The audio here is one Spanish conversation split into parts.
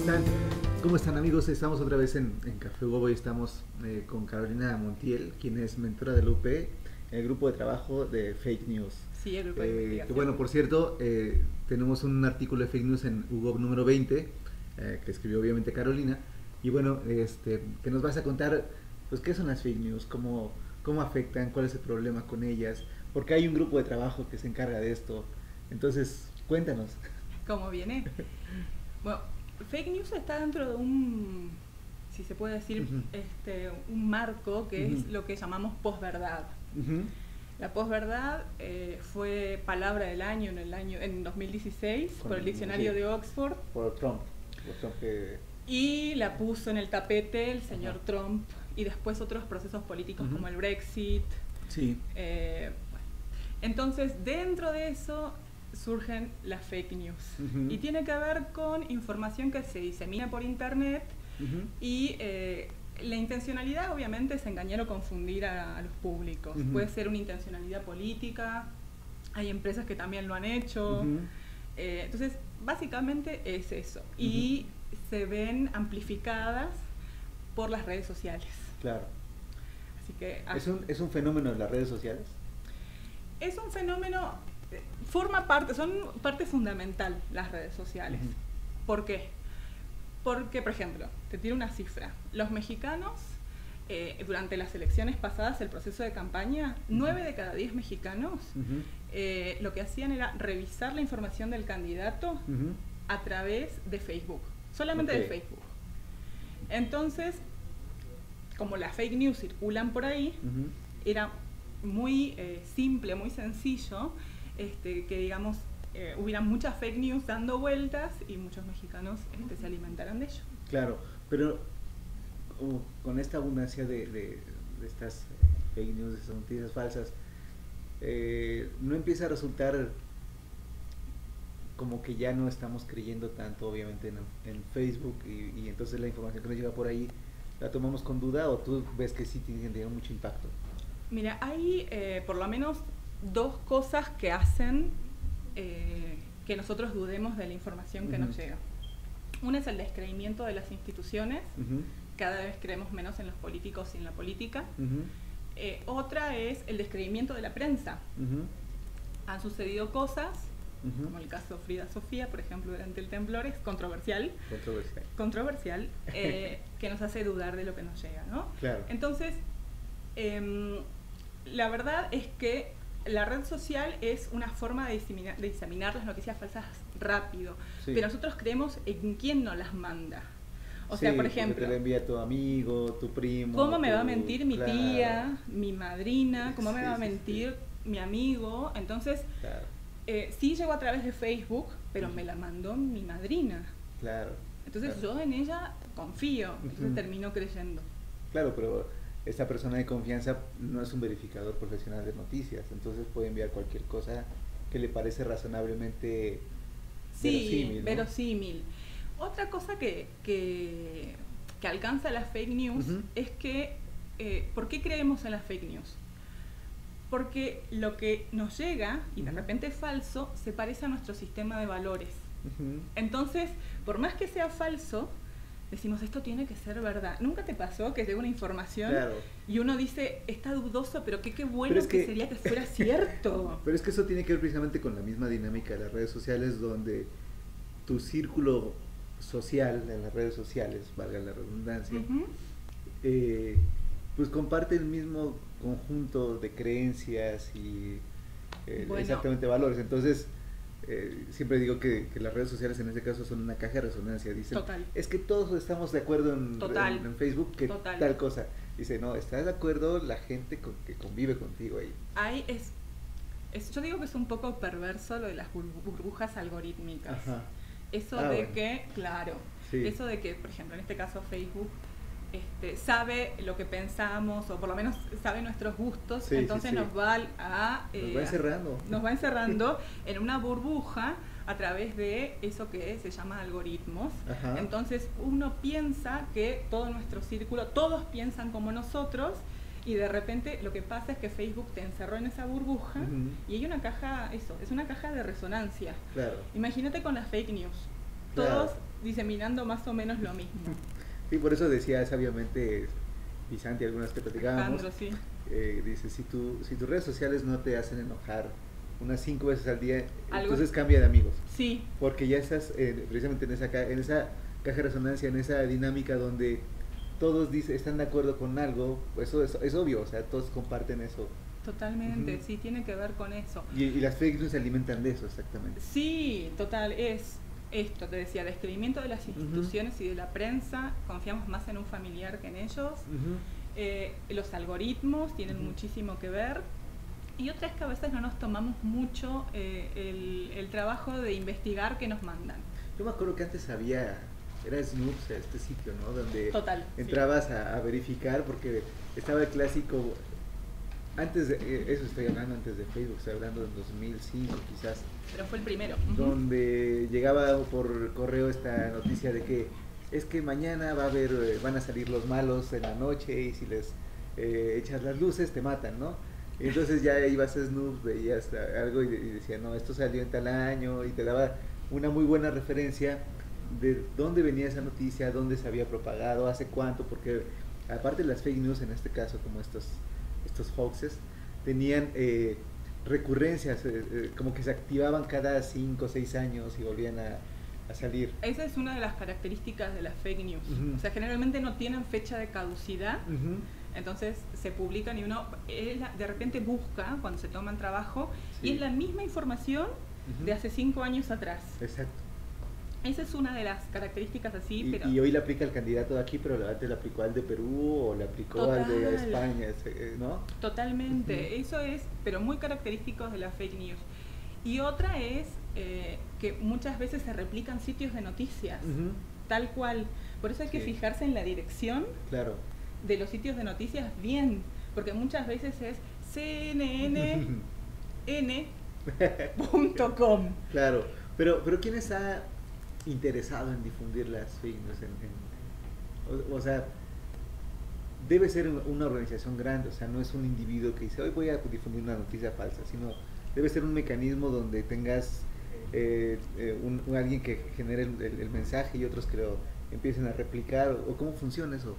están? ¿Cómo están, amigos? Estamos otra vez en Café Hugo y estamos con Carolina Montiel, quien es mentora del UP, en el grupo de trabajo de Fake News. Sí, el grupo de investigación. Que bueno, por cierto, tenemos un artículo de Fake News en UGOB número 20, que escribió obviamente Carolina, y bueno, que nos vas a contar, pues, qué son las Fake News, cómo afectan, cuál es el problema con ellas, porque hay un grupo de trabajo que se encarga de esto. Entonces, cuéntanos. ¿Cómo viene? Bueno, Fake News está dentro de un, si se puede decir, un marco que es lo que llamamos posverdad. La posverdad fue palabra del año en 2016 por el diccionario de Oxford. Por Trump Y la puso en el tapete el señor Trump y después otros procesos políticos como el Brexit. Sí. Entonces, dentro de eso surgen las fake news. Y tiene que ver con información que se disemina por internet y la intencionalidad obviamente es engañar o confundir a los públicos. Puede ser una intencionalidad política, hay empresas que también lo han hecho. Entonces, básicamente es eso. Y se ven amplificadas por las redes sociales. Claro. Así que ¿Es un fenómeno de las redes sociales? Es un fenómeno, son parte fundamental las redes sociales. ¿Por qué? Porque, por ejemplo, te tiro una cifra. Los mexicanos, durante las elecciones pasadas, el proceso de campaña, 9 de cada 10 mexicanos lo que hacían era revisar la información del candidato a través de Facebook, solamente de Facebook. Entonces, como las fake news circulan por ahí, era muy simple, muy sencillo, que digamos hubiera muchas fake news dando vueltas y muchos mexicanos se alimentaran de ello. Claro, pero con esta abundancia de estas fake news, de estas noticias falsas, no empieza a resultar como que ya no estamos creyendo tanto, obviamente, en Facebook, y entonces la información que nos llega por ahí la tomamos con duda, o tú ves que sí tiene mucho impacto. Mira, hay por lo menos dos cosas que hacen que nosotros dudemos de la información que nos llega. Una es el descreimiento de las instituciones, cada vez creemos menos en los políticos y en la política. Otra es el descreimiento de la prensa. Han sucedido cosas, como el caso Frida Sofía, por ejemplo, durante el temblor, es controversial, que nos hace dudar de lo que nos llega, ¿no? Claro. Entonces, la verdad es que la red social es una forma de diseminar las noticias falsas rápido, pero nosotros creemos en quién nos las manda. O sea, por ejemplo, te la envía tu amigo, tu primo. ¿Cómo me va a mentir mi tía, mi madrina? ¿Cómo me va a mentir mi amigo? Entonces, sí llegó a través de Facebook, pero me la mandó mi madrina. Claro. Entonces yo en ella confío, entonces termino creyendo. Claro, pero esta persona de confianza no es un verificador profesional de noticias, entonces puede enviar cualquier cosa que le parece razonablemente verosímil. Otra cosa que alcanza las fake news es que, ¿por qué creemos en las fake news? Porque lo que nos llega, y de repente es falso, se parece a nuestro sistema de valores. Entonces, por más que sea falso, decimos, esto tiene que ser verdad. ¿Nunca te pasó que llega una información y uno dice, está dudoso, pero qué bueno que sería que fuera cierto? Pero es que eso tiene que ver precisamente con la misma dinámica de las redes sociales, donde tu círculo social en las redes sociales, valga la redundancia, pues comparte el mismo conjunto de creencias y exactamente valores. Entonces, siempre digo que las redes sociales en este caso son una caja de resonancia. Dicen, es que todos estamos de acuerdo en Facebook que tal cosa. Dice, no, ¿estás de acuerdo la gente que convive contigo ahí? Ahí yo digo que es un poco perverso lo de las burbujas algorítmicas. Eso de que, eso de que, por ejemplo, en este caso Facebook sabe lo que pensamos, o por lo menos sabe nuestros gustos, entonces nos va encerrando en una burbuja a través de eso que se llama algoritmos. Entonces uno piensa que todo nuestro círculo, todos piensan como nosotros, y de repente lo que pasa es que Facebook te encerró en esa burbuja y hay una caja, es una caja de resonancia. Imagínate con las fake news. Todos diseminando más o menos lo mismo. Sí, por eso decía sabiamente y Santi, algunas que platicábamos, sí. Dice, si tus redes sociales no te hacen enojar unas 5 veces al día, entonces ¿Algo? cambia de amigos. Sí. Porque ya estás precisamente en esa caja de resonancia, en esa dinámica donde todos están de acuerdo con algo, pues eso es obvio, o sea, todos comparten eso. Totalmente, sí, tiene que ver con eso. Y las fake news se alimentan de eso, exactamente. Sí, total, es esto, te decía, descreimiento de las instituciones y de la prensa, confiamos más en un familiar que en ellos. Los algoritmos tienen muchísimo que ver. Y otra es que a veces no nos tomamos mucho el trabajo de investigar que nos mandan. Yo me acuerdo que antes era Snoops, este sitio, ¿no? Donde Total, entrabas a verificar, porque estaba el clásico, eso estoy hablando antes de Facebook, estoy hablando del 2005 quizás. Pero fue el primero. Donde llegaba por correo esta noticia de que es que mañana van a salir los malos en la noche y si les echas las luces te matan, ¿no? Entonces ya ibas a Snoops, veías algo y decía, no, esto salió en tal año, y te daba una muy buena referencia de dónde venía esa noticia, dónde se había propagado, hace cuánto, porque aparte de las fake news, en este caso como estos hoaxes, tenían recurrencias, como que se activaban cada 5 o 6 años y volvían a salir. Esa es una de las características de las fake news. O sea, generalmente no tienen fecha de caducidad. Entonces se publican y uno de repente busca cuando se toman trabajo y es la misma información de hace 5 años atrás. Exacto. Esa es una de las características así. Y hoy le aplica el candidato de aquí, pero antes le aplicó al de Perú o le aplicó al de España, ¿no? Totalmente. Eso es, pero muy característico de la fake news. Y otra es que muchas veces se replican sitios de noticias, tal cual. Por eso hay que fijarse en la dirección. Claro. De los sitios de noticias bien, porque muchas veces es cnn.com. Claro, pero ¿quién está interesado en difundir las fake news? O sea, debe ser una organización grande, o sea, no es un individuo que dice, hoy voy a difundir una noticia falsa, sino debe ser un mecanismo donde tengas alguien que genere el mensaje y otros que lo empiecen a replicar, o cómo funciona eso.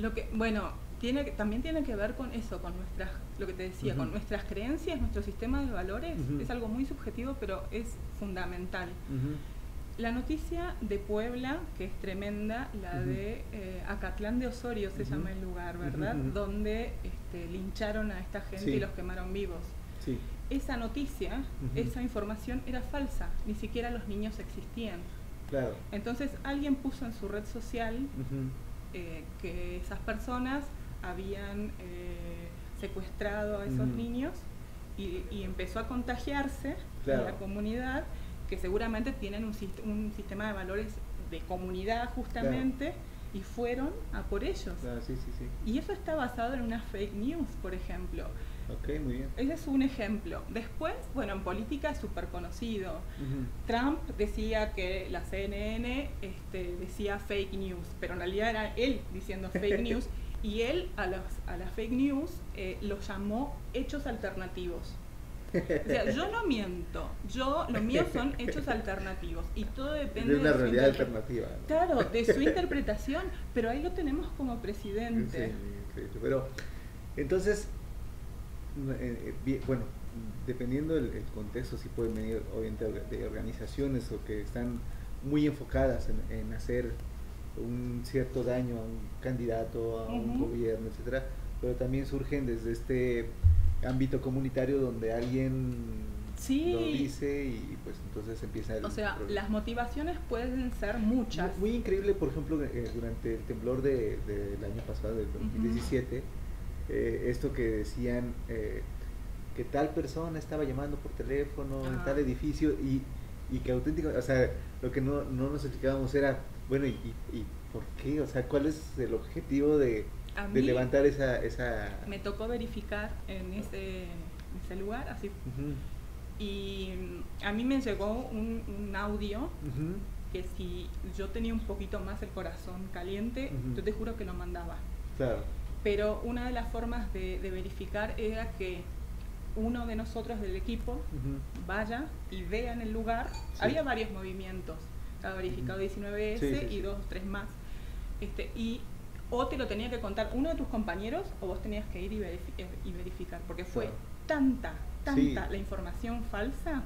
También tiene que ver con eso, con lo que te decía, con nuestras creencias, nuestro sistema de valores. Es algo muy subjetivo, pero es fundamental. La noticia de Puebla, que es tremenda, la de Acatlán de Osorio se llama el lugar, ¿verdad? Donde lincharon a esta gente y los quemaron vivos. Sí. Esa noticia, esa información era falsa, ni siquiera los niños existían. Claro. Entonces alguien puso en su red social que esas personas habían secuestrado a esos niños y empezó a contagiarse en la comunidad, que seguramente tienen un sistema de valores de comunidad justamente, y fueron a por ellos. Claro, sí. Y eso está basado en una fake news, por ejemplo. Ok, muy bien. Ese es un ejemplo. Después, en política es súper conocido. Trump decía que la CNN decía fake news, pero en realidad era él diciendo fake news, y él a las fake news los llamó hechos alternativos. O sea, yo no miento, lo mío son hechos alternativos y todo depende de una realidad alternativa, ¿no? Claro, de su interpretación, pero ahí lo tenemos como presidente. Sí, pero entonces, bueno, dependiendo del contexto, sí pueden venir obviamente de organizaciones o que están muy enfocadas en hacer un cierto daño a un candidato, a un gobierno, etcétera, pero también surgen desde este ámbito comunitario donde alguien lo dice y pues entonces empieza el problema. Las motivaciones pueden ser muchas. Muy increíble, por ejemplo, durante el temblor del año pasado, del 2017, esto que decían que tal persona estaba llamando por teléfono en tal edificio y que auténtico, o sea, lo que no nos explicábamos era, bueno, ¿y por qué? O sea, ¿cuál es el objetivo de levantar esa... Me tocó verificar en ese lugar, así. Y a mí me llegó un audio que si yo tenía un poquito más el corazón caliente, yo te juro que lo mandaba. Claro. Pero una de las formas de verificar era que uno de nosotros del equipo vaya y vea en el lugar. Había varios movimientos. estaba verificado 19S y 2 o 3 más. O te lo tenía que contar uno de tus compañeros o vos tenías que ir y verificar, porque fue tanta la información falsa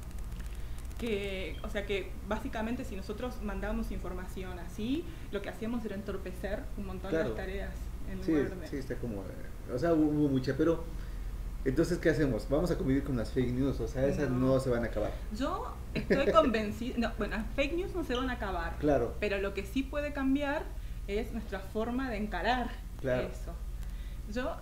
que, o sea que básicamente si nosotros mandábamos información así, lo que hacíamos era entorpecer un montón de las tareas en lugar de... Sí, está como... O sea, hubo mucha, pero... Entonces, ¿qué hacemos? ¿Vamos a convivir con las fake news? O sea, esas no se van a acabar. Yo estoy convencida... No, bueno, las fake news no se van a acabar. Claro. Pero lo que sí puede cambiar es nuestra forma de encarar eso. Yo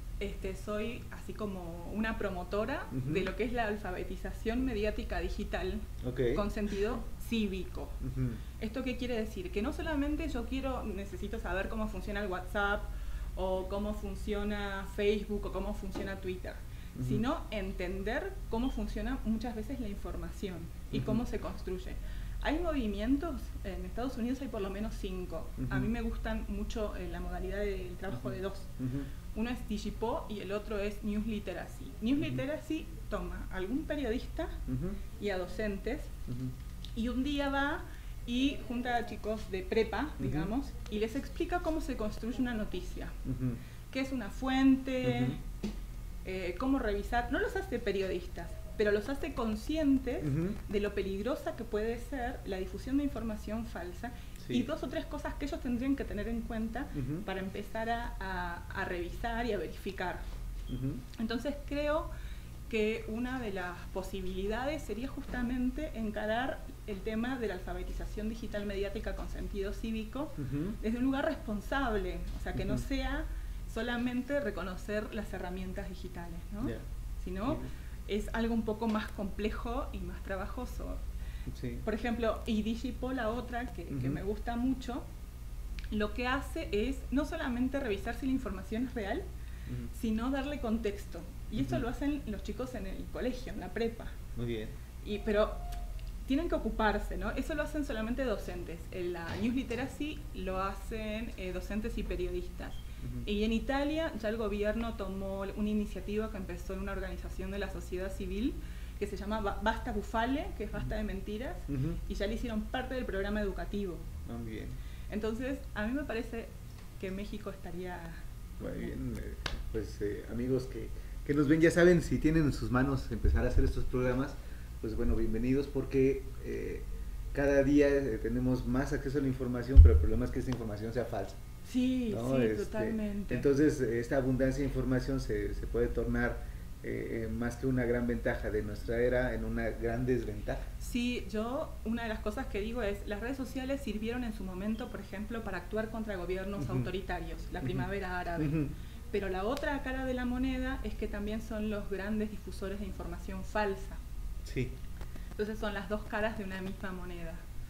soy así como una promotora de lo que es la alfabetización mediática digital con sentido cívico. ¿Esto qué quiere decir? Que no solamente necesito saber cómo funciona el WhatsApp o cómo funciona Facebook o cómo funciona Twitter, sino entender cómo funciona muchas veces la información y cómo se construye. Hay movimientos, en Estados Unidos hay por lo menos 5. A mí me gustan mucho la modalidad del trabajo de 2. Uno es Digipo y el otro es News Literacy. News Literacy toma a algún periodista y a docentes y un día va y junta a chicos de prepa, digamos, y les explica cómo se construye una noticia, qué es una fuente, cómo revisar. No los hace periodistas, pero los hace conscientes de lo peligrosa que puede ser la difusión de información falsa y 2 o 3 cosas que ellos tendrían que tener en cuenta para empezar a revisar y a verificar. Entonces creo que una de las posibilidades sería justamente encarar el tema de la alfabetización digital mediática con sentido cívico desde un lugar responsable, o sea, que no sea solamente reconocer las herramientas digitales, ¿no? Sino es algo un poco más complejo y más trabajoso. Por ejemplo, y Digipo, la otra que me gusta mucho, lo que hace es no solamente revisar si la información es real, sino darle contexto. Y esto lo hacen los chicos en el colegio, en la prepa. Muy bien. Pero tienen que ocuparse, ¿no? Eso lo hacen solamente docentes. En la News Literacy lo hacen docentes y periodistas. Y en Italia ya el gobierno tomó una iniciativa que empezó en una organización de la sociedad civil que se llama Basta Bufale, que es Basta de Mentiras, y ya le hicieron parte del programa educativo. Muy bien. Entonces, a mí me parece que México estaría... Muy bien, pues amigos que nos ven, ya saben, si tienen en sus manos empezar a hacer estos programas, pues bueno, bienvenidos, porque cada día tenemos más acceso a la información, pero el problema es que esa información sea falsa. Sí, ¿no? Sí, totalmente. Entonces, esta abundancia de información se puede tornar más que una gran ventaja de nuestra era en una gran desventaja. Sí, una de las cosas que digo es, las redes sociales sirvieron en su momento, por ejemplo, para actuar contra gobiernos autoritarios, la primavera árabe. Pero la otra cara de la moneda es que también son los grandes difusores de información falsa. Sí. Entonces son las 2 caras de una misma moneda.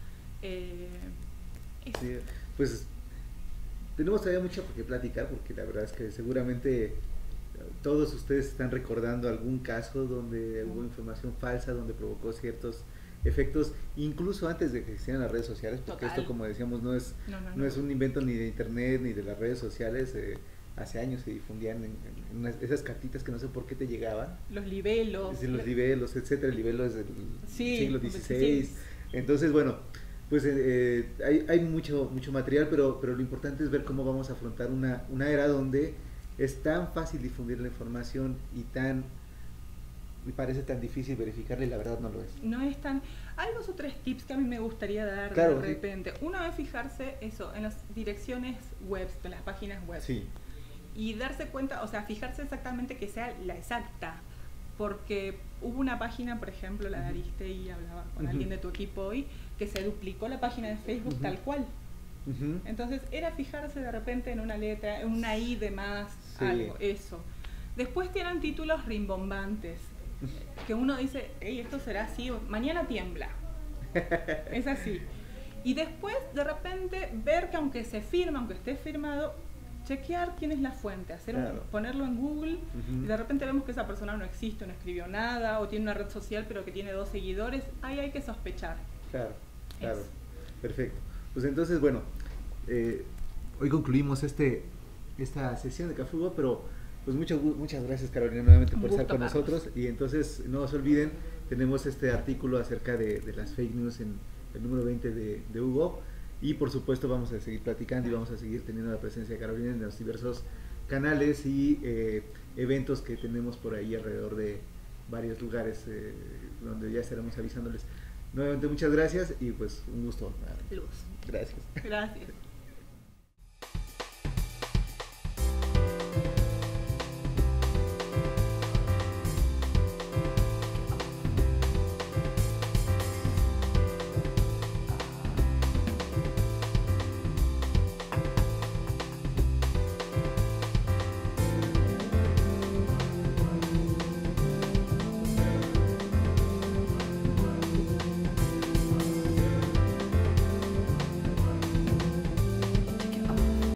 Sí, pues tenemos todavía mucho por qué platicar, porque la verdad es que seguramente todos ustedes están recordando algún caso donde hubo información falsa, donde provocó ciertos efectos, incluso antes de que existieran las redes sociales, porque esto, como decíamos, no es un invento ni de internet ni de las redes sociales. Hace años se difundían en esas cartitas que no sé por qué te llegaban. Los libelos. Los libelos, etcétera. El libelo es del siglo XVI. Entonces, bueno, pues hay mucho material, pero lo importante es ver cómo vamos a afrontar una era donde es tan fácil difundir la información y parece tan difícil verificarla, y la verdad no lo es. No es tan... Hay 2 o 3 tips que a mí me gustaría dar de repente. Uno es fijarse en las direcciones web, en las páginas web. Sí. Y darse cuenta, o sea, fijarse exactamente que sea la exacta. Porque hubo una página, por ejemplo, la de Aristegui, hablaba con alguien de tu equipo hoy, que se duplicó la página de Facebook tal cual. Entonces era fijarse de repente en una letra, en una I de más, algo, eso. Después tienen títulos rimbombantes, que uno dice, hey, esto será así, mañana tiembla. Es así. Y después de repente ver que aunque se firma, aunque esté firmado, chequear quién es la fuente, ponerlo en Google, y de repente vemos que esa persona no existe, no escribió nada, o tiene una red social pero que tiene 2 seguidores, ahí hay que sospechar. Claro, perfecto. Pues entonces, bueno, hoy concluimos esta sesión de Café, pero pues muchas gracias, Carolina, nuevamente por estar con nosotros. Y entonces no se olviden, tenemos este artículo acerca de las fake news en el número 20 de Hugo. Y por supuesto vamos a seguir platicando y vamos a seguir teniendo la presencia de Carolina en los diversos canales y eventos que tenemos por ahí alrededor de varios lugares donde ya estaremos avisándoles. Nuevamente muchas gracias y pues un gusto. Luz. Gracias. Gracias.